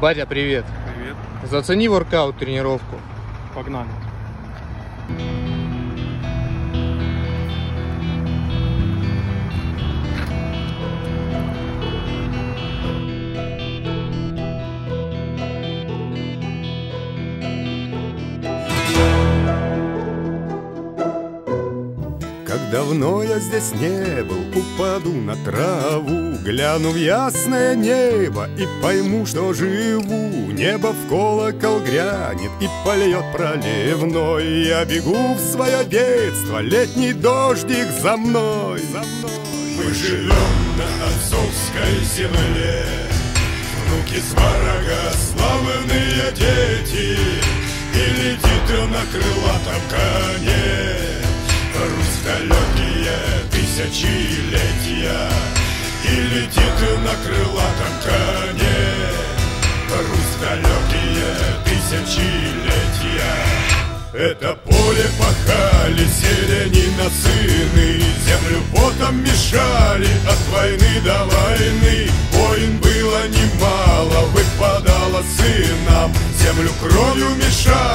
Батя, привет. Привет. Зацени воркаут, тренировку. Погнали. Как давно я здесь не был, упаду на траву, гляну в ясное небо и пойму, что живу. Небо в колокол грянет и польет проливной. Я бегу в свое детство, летний дождик за мной. Мы живем на отцовской земле, внуки сварога, славные дети, и летит на крылатом коне. Русь далекие тысячелетия, и летит на крылатом коне. Русь далекие тысячелетия. Это поле пахали селянина сыны, землю потом мешали от войны до войны. Войн было немало, выпадало сынам, землю кровью мешали.